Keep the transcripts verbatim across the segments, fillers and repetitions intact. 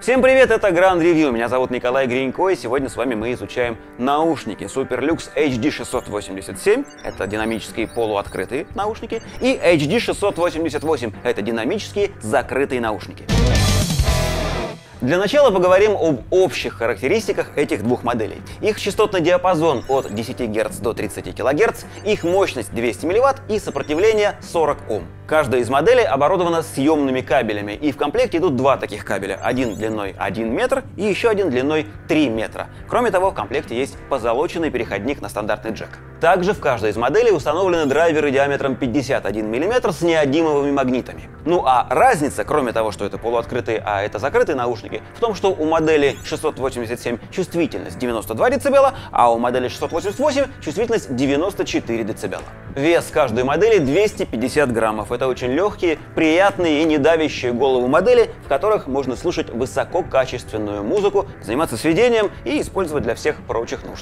Всем привет, это Grand Review, меня зовут Николай Гринько, и сегодня с вами мы изучаем наушники SuperLux эйч ди шестьсот восемьдесят семь, это динамические полуоткрытые наушники, и эйч ди шестьсот восемьдесят восемь, это динамические закрытые наушники. Для начала поговорим об общих характеристиках этих двух моделей. Их частотный диапазон от десяти герц до тридцати килогерц, их мощность двести милливатт и сопротивление сорок Ом. Каждая из моделей оборудована съемными кабелями, и в комплекте идут два таких кабеля. Один длиной один метр и еще один длиной три метра. Кроме того, в комплекте есть позолоченный переходник на стандартный джек. Также в каждой из моделей установлены драйверы диаметром пятьдесят один миллиметр с неодимовыми магнитами. Ну а разница, кроме того, что это полуоткрытые, а это закрытые наушники, в том, что у модели шестьсот восемьдесят семь чувствительность девяносто два децибела, а у модели шестьсот восемьдесят восемь чувствительность девяносто четыре децибела. Вес каждой модели двести пятьдесят граммов. Это очень легкие, приятные и не давящие голову модели, в которых можно слушать высококачественную музыку, заниматься сведением и использовать для всех прочих нужд.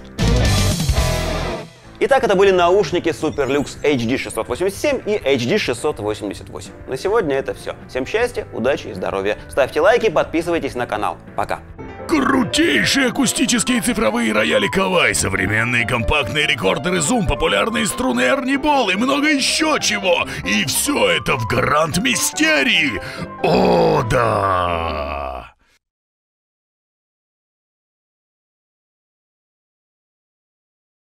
Итак, это были наушники SuperLux эйч ди шестьсот восемьдесят семь и эйч ди шестьсот восемьдесят восемь. На сегодня это все. Всем счастья, удачи и здоровья. Ставьте лайки, подписывайтесь на канал. Пока. Крутейшие акустические цифровые рояли Kawai, современные компактные рекордеры Zoom, популярные струны Ernie Ball и много еще чего. И все это в Гранд Мистерии. О, да!